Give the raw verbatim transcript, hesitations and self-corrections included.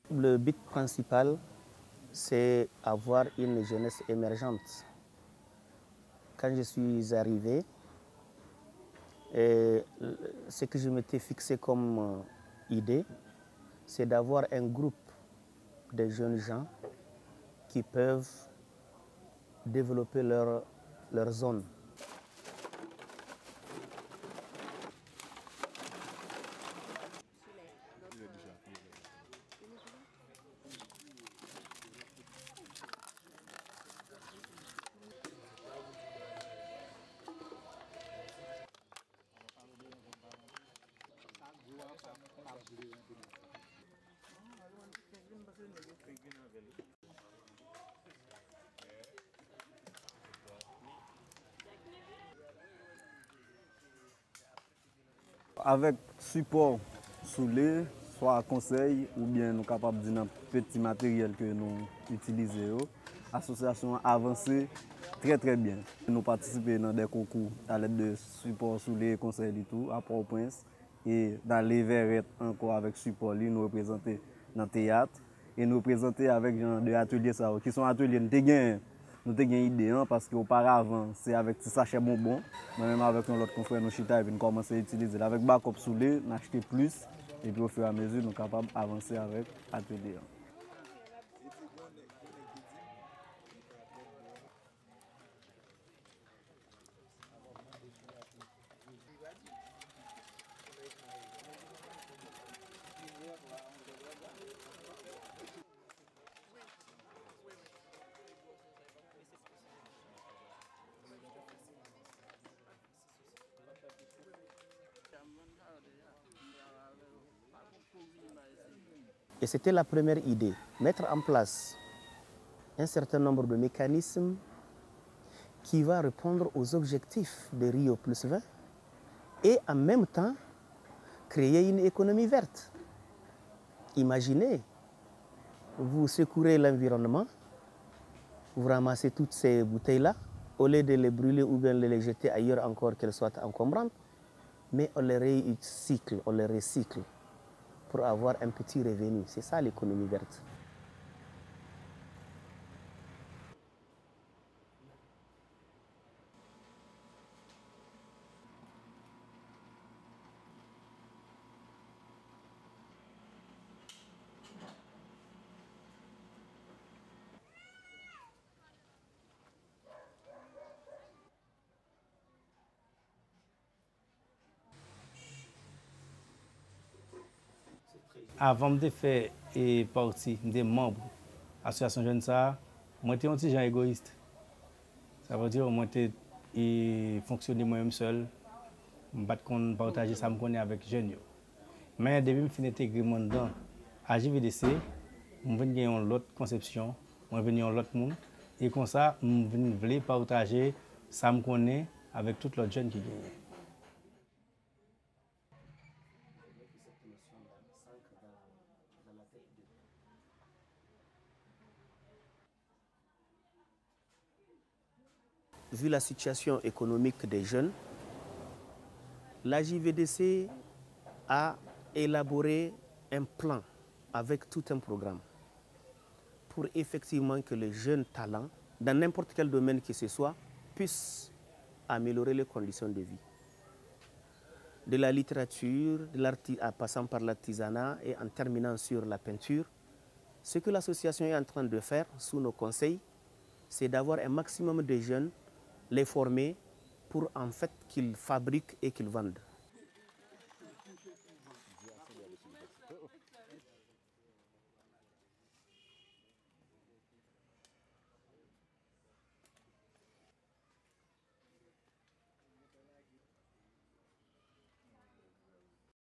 Le but principal, c'est avoir une jeunesse émergente. Quand je suis arrivé, et ce que je m'étais fixé comme idée, c'est d'avoir un groupe de jeunes gens qui peuvent développer leur, leur zone. Avec support soulé, soit conseil ou bien nous capables de dire petit matériel que nous utilisons, l'association a avancé très très bien. Nous participons dans des concours à l'aide de support soulé, conseil et tout, à Port-au-Prince. Et dans les Verrettes encore avec support, nous représentons dans le théâtre et nous représentons avec genre de ateliers qui sont ateliers de nous avons une idée hein, parce qu'auparavant, c'est avec des sachets bonbons. Même avec notre confrère, nous chita et puis nous commençons à utiliser. Avec backup soulé, nous achetons plus et puis au fur et à mesure, nous sommes capables d'avancer avec l'atelier. Et c'était la première idée, mettre en place un certain nombre de mécanismes qui va répondre aux objectifs de Rio plus vingt et en même temps créer une économie verte. Imaginez, vous secourez l'environnement, vous ramassez toutes ces bouteilles-là, au lieu de les brûler ou bien de les jeter ailleurs encore qu'elles soient encombrantes, mais on les recycle, on les recycle pour avoir un petit revenu. C'est ça l'économie verte. Avant de faire partie des membres de l'association Jeune Ça, moi j'étais un petit gens égoïste. Ça veut dire que moi j'étais fonctionner moi-même seul, je ne partager ça avec les jeunes. Mais depuis que je suis intégré dans la J V D C, je viens une autre conception, je viens un autre monde. Et comme ça, je voulais partager ça me connaît avec tous les jeunes qui gagnent. Vu la situation économique des jeunes, la J V D C a élaboré un plan avec tout un programme pour effectivement que les jeunes talents, dans n'importe quel domaine que ce soit, puissent améliorer les conditions de vie. De la littérature, de en passant par l'artisanat et en terminant sur la peinture, ce que l'association est en train de faire sous nos conseils, c'est d'avoir un maximum de jeunes, les former pour en fait qu'ils fabriquent et qu'ils vendent.